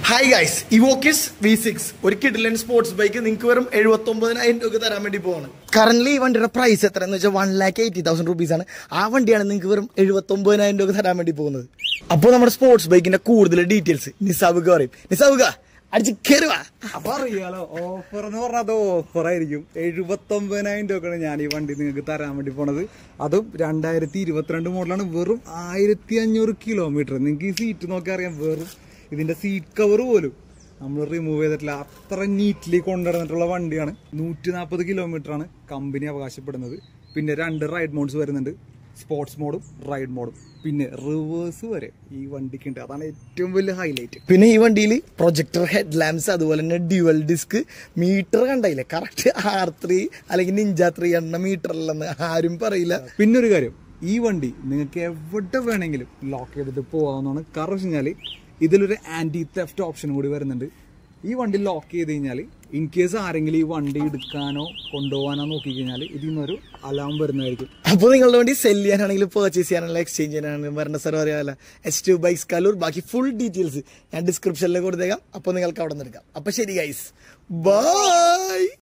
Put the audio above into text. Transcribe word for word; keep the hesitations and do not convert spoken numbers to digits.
Hi guys, Evokis V six ഒരു കിഡിലൻ sports bike നിങ്ങൾക്ക് വെറും എഴുപത്തി ഒമ്പതിനായിരം രൂപ തരാൻ വേണ്ടി പോവാണ്. കറന്റ് ഈ വണ്ടിയുടെ പ്രൈസ് എത്ര എന്ന് വെച്ചാൽ one lakh eighty thousand rupees ആണ്. ആ വണ്ടിയാണ് നിങ്ങൾക്ക് വെറും എഴുപത്തി ഒമ്പതിനായിരം രൂപ തരാൻ വേണ്ടി പോകുന്നത്. അപ്പോൾ നമ്മുടെ സ്പോർട്സ് ബൈക്കിന്റെ കൂടുതൽ ഡീറ്റെയിൽസ് നിസാബുക പറയും. നിസാബുക അടിച്ച് കയറുക. അപ്പൊ അറിയാലോ, ഓഫർ എന്ന് പറഞ്ഞാൽ അത് ഓഫർ ആയിരിക്കും. എഴുപത്തി ഒമ്പതിനായിരം രൂപക്കാണ് ഞാൻ ഈ വണ്ടി നിങ്ങൾക്ക് തരാൻ വേണ്ടി പോണത്. അതും രണ്ടായിരത്തി ഇരുപത്തിരണ്ട് മോഡലാണ്. വെറും ആയിരത്തി അഞ്ഞൂറ് കിലോമീറ്റർ. നിങ്ങൾക്ക് ഈ സീറ്റ് നോക്കി അറിയാം. വെറും ഇതിന്റെ സീറ്റ് കവർ പോലും നമ്മൾ റിമൂവ് ചെയ്തിട്ടില്ല. അത്ര നീറ്റ്ലി കൊണ്ടുവന്നിട്ടുള്ള വണ്ടിയാണ്. നൂറ്റി നാൽപ്പത് കിലോമീറ്റർ ആണ് കമ്പനി അവകാശപ്പെടുന്നത്. പിന്നെ രണ്ട് റൈഡ് മോഡ്സ് വരുന്നുണ്ട്, സ്പോർട്സ് മോഡും റൈഡ് മോഡും. പിന്നെ റിവേഴ്സ് വരെ ഈ വണ്ടിക്ക് ഉണ്ട്. അതാണ് ഏറ്റവും വലിയ ഹൈലൈറ്റ്. പിന്നെ ഈ വണ്ടിയിൽ പ്രൊജക്ടർ ഹെഡ് ലാംപ്സ്, അതുപോലെ തന്നെ ഡ്യുവൽ ഡിസ്ക്. മീറ്റർ കണ്ടായില്ലേ, കറക്റ്റ് ആർ ത്രീ അല്ലെങ്കിൽ നിഞ്ച ത്രീ എണ്ണ മീറ്റർ അല്ലെന്ന് ആരും പറയില്ല. പിന്നെ ഒരു കാര്യം, ഈ വണ്ടി നിങ്ങൾക്ക് എവിടെ വേണമെങ്കിലും ലോക്ക് ചെയ്തിട്ട് പോകാവുന്നതാണ്. കാരണം വെച്ച് കഴിഞ്ഞാൽ ഇതിലൊരു ആന്റി തെഫ്റ്റ് ഓപ്ഷൻ കൂടി വരുന്നുണ്ട്. ഈ വണ്ടി ലോക്ക് ചെയ്ത് കഴിഞ്ഞാൽ ഇൻ കേസ് ആരെങ്കിലും ഈ വണ്ടി എടുക്കാനോ കൊണ്ടുപോകാനോ നോക്കി കഴിഞ്ഞാൽ ഇതിൽ നിന്നൊരു അലാം വരുന്നതായിരിക്കും. അപ്പോൾ നിങ്ങളുടെ വണ്ടി സെല് ചെയ്യാനാണെങ്കിലും പർച്ചേസ് ചെയ്യാനാണെങ്കിലും എക്സ്ചേഞ്ച് ചെയ്യാനാണെങ്കിലും വരേണ്ട സ്ഥലം അറിയാമല്ല, എച്ച് ടു ബൈക്സ് കലൂർ. ബാക്കി ഫുൾ ഡീറ്റെയിൽസ് ഞാൻ ഡിസ്ക്രിപ്ഷനിൽ കൊടുത്തേക്കാം. അപ്പോൾ നിങ്ങൾക്ക് അവിടെ നിന്ന് എടുക്കാം. അപ്പോൾ ശരി ഗൈസ്, ബൈ.